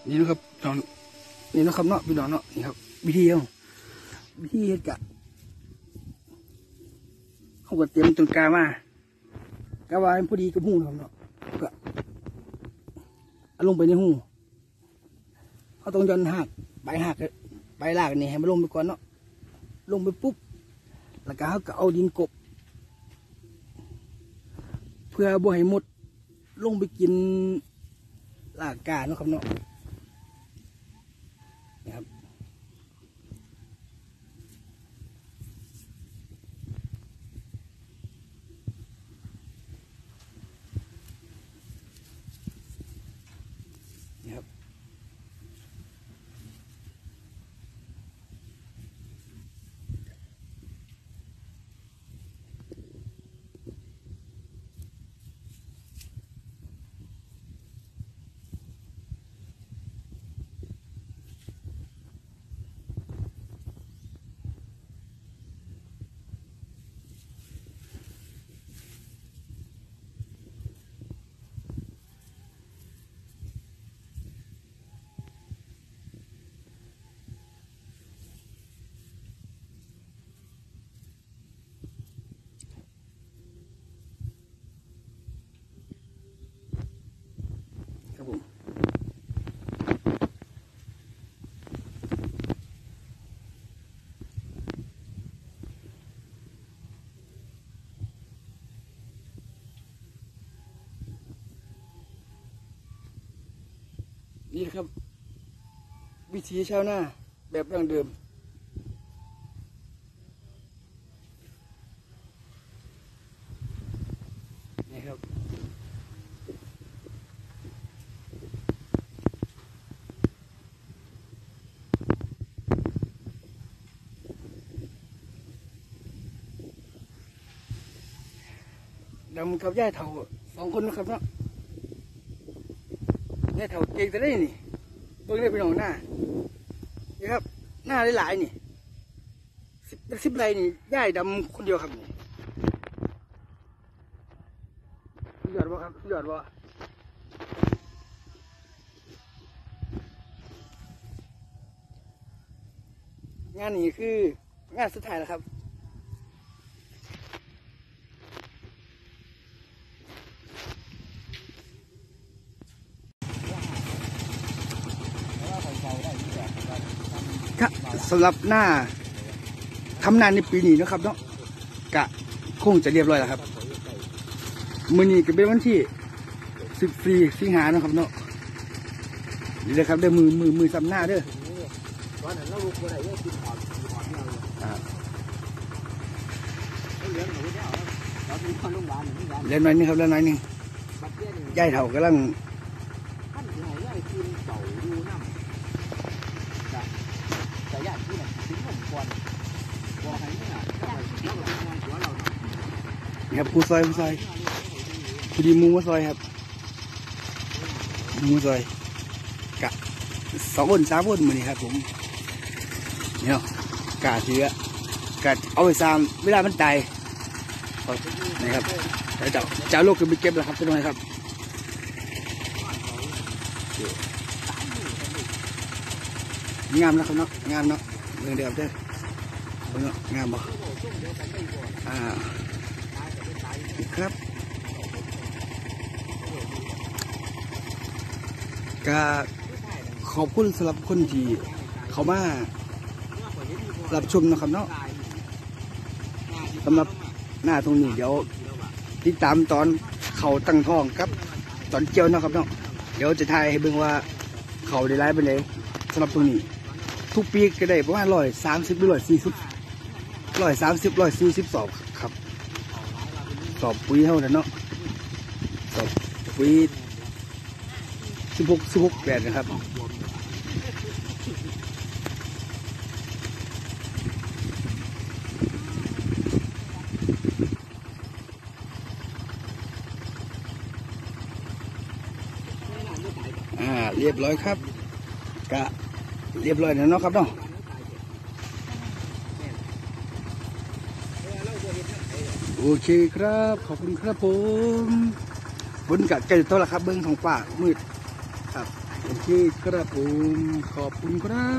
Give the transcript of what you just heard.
นี่นะครับน้องนี่นะครับเนาะพี่น้องเนาะนี่ครับวิธีเฮ็ดกะเขาก็เตรียมต้นกามากะว่าพอดีกับหูนะครับเนาะก็เอาลงไปในหูเขาต้องย้อนหักใบลากนี่ให้มันลงไปก่อนเนาะลงไปปุ๊บแล้วก็เขาก็เอาดินกบเพื่อบ่ให้หมดลงไปกินรากกาเนาะครับเนาะนี่ครับนี่ครับครับผมนี่ครับวิธีชาวนาแบบดั้งเดิมนี่ครับดำกับย่าเถา2 คนนะครับเนาะย่าเถาเก่งแต่ได้นี่เบิ่งได้เป็นของหน้านี่ครับหน้าหลายๆนี่สิบไรนี่ย่ายดำคนเดียวครับนี่สุดยอดวะครับสุดยอดวะงานนี้คืองานสุดท้ายแล้วครับสำหรับหน้าทำนานในปีนี้นะครับเนาะกะคงจะเรียบร้อยแล้วครับมื้อนี้ก็เป็นวันที่14 สิงหาคมนะครับเนาะนี่เลยครับเด้อมือซ้ำหน้าเด้อเล่นน้อยนึงครับเล่นน้อยนึงย่ายเถ่ากำลังนี่ครับผู้ซอยผู้ดีมูมาซอยครับมูซอยกะ2 คน 3 คนมือนี่ครับผมเนี่ยกะเถือกะเอาไปซ้ำเวลามันตายนี่ครับแล้วเจ้าลูกก็ไปเก็บแล้วครับทุกคนครับงามนะครับเนาะงามเนาะเรื่องเดียวเด้องามบ่ครับก็ขอบคุณสำหรับคนที่เขามารับชมนะครับเนาะสำหรับหน้าตรงนี้เดี๋ยวติดตามตอนเขาตั้งท้องครับตอนเจียวนะครับเนาะเดี๋ยวจะถ่ายให้เบิ่งว่าเขาได้ไล่ไปเลยสำหรับตรงนี้ทุกปีก็ได้ประมาณ130 หรือ140 130 140 สอบครับสอบปุ๋ยเท่านั้นเนาะสอบปุ๋ย16 8นะครับเรียบร้อยครับกะเรียบร้อยแล้วเนาะครับเนาะโอเคครับขอบคุณครับผมบนกะเจอตัวละครับเบิ้งของป่ามืดครับโอเคครับผมขอบคุณครับ